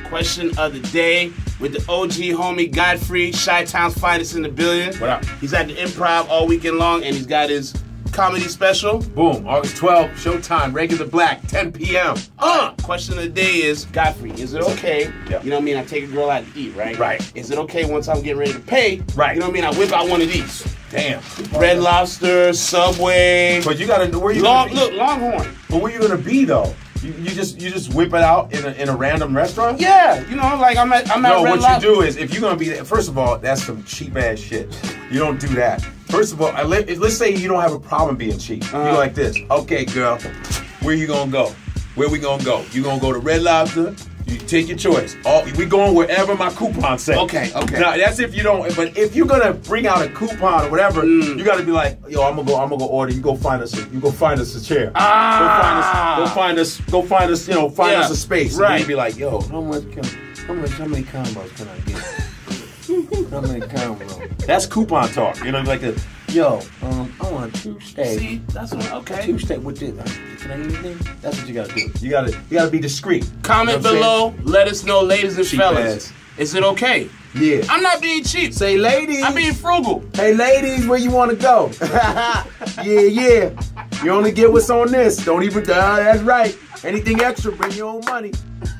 Question of the day with the OG homie Godfrey, Chi-Town's finest in the building. What up? He's at the Improv all weekend long, and he's got his comedy special. Boom, August 12th, showtime, regular black, 10 p.m. Question of the day is, Godfrey, is it okay, Yeah. you know what I mean, I take a girl out to eat, right? Right. Is it okay once I'm getting ready to pay, Right. you know what I mean, I whip out one of these? Damn. Red Lobster, Subway. But you gotta, where you gonna be? Look, Longhorn. But where you gonna be though? You just whip it out in a random restaurant? Yeah, you know, like I'm at No, Red what Lobster. you do is, if you're gonna be there, first of all, that's some cheap ass shit. You don't do that. First of all, let's say you don't have a problem being cheap. You're like this. Okay, girl, where you gonna go? Where we gonna go? You gonna go to Red Lobster? You take your choice. We going wherever my coupon says. Okay. Now that's if you don't. But if you're gonna bring out a coupon or whatever, you gotta be like, yo, I'm gonna go order. You go find us a chair. Go find us. You know, find us a space. Right. And you be like, yo, how many combos can I get? How many combos? That's coupon talk. You know, like yo, I want 2 steaks. See, that's what, okay. 2 steaks with this. Can I eat anything? That's what you gotta do. You gotta be discreet. Comment below. Let us know, ladies and Cheap fellas. ass. Is it okay? Yeah. I'm not being cheap. Say, ladies. I'm being frugal. Hey, ladies, where you want to go? yeah. You only get what's on this. Don't even. That's right. Anything extra, bring your own money.